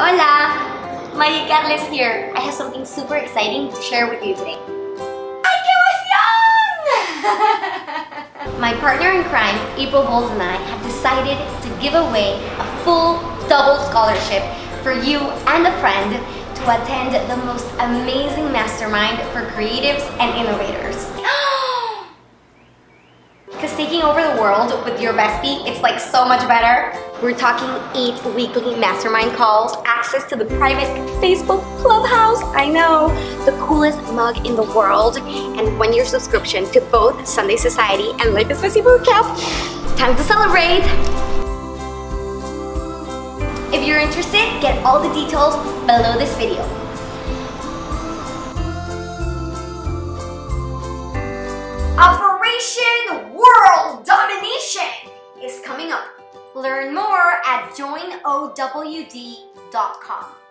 Hola! Maggie Catalyst here. I have something super exciting to share with you today. My partner in crime, April Bowles, and I have decided to give away a full double scholarship for you and a friend to attend the most amazing mastermind for creatives and innovators. Because taking over the world with your bestie, it's like so much better. We're talking 8 weekly mastermind calls, access to the private Facebook clubhouse, I know, the coolest mug in the world, and 1-year subscription to both Sunday Society and Life is Messy Bootcamp. Time to celebrate! If you're interested, get all the details below this video. Operation World Domination is coming up. Learn more at joinowwd.com.